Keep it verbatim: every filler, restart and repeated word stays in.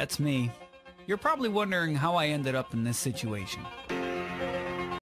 that's me. You're probably wondering how I ended up in this situation.